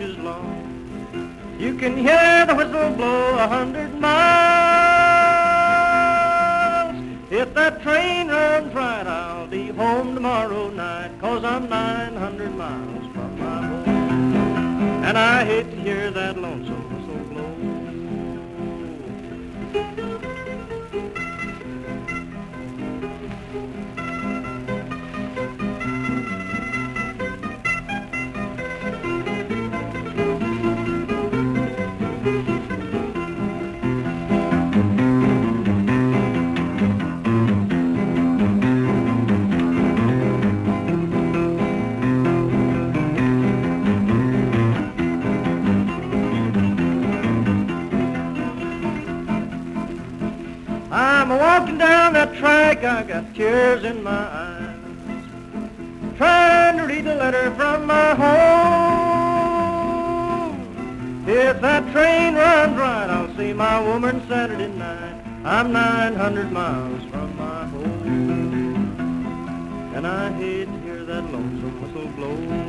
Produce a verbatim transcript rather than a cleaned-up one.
inches long. You can hear the whistle blow a hundred miles. If that train runs right, I'll be home tomorrow night, 'cause I'm nine hundred miles from my home. And I hate to hear that lonesome whistle blow. I'm walking down that track, I got tears in my eyes, trying to read a letter from my home. If that train runs right, I'll see my woman Saturday night. I'm nine hundred miles from my home, and I hate to hear that lonesome whistle blow.